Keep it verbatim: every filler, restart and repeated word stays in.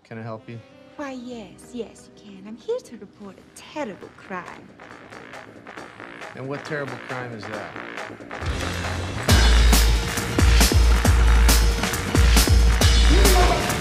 Can I help you? Why, yes, yes, you can. I'm here to report a terrible crime. And what terrible crime is that? You know